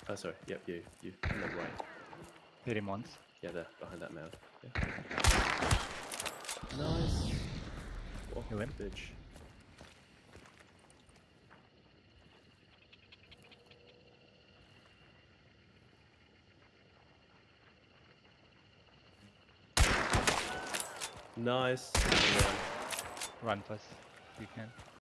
Oh, sorry. Yep, you. No way. Hit him once. Yeah, there, behind that mound. Yeah. Nice. Oh, Kill him. bitch. Nice. Yeah. Run first. You can.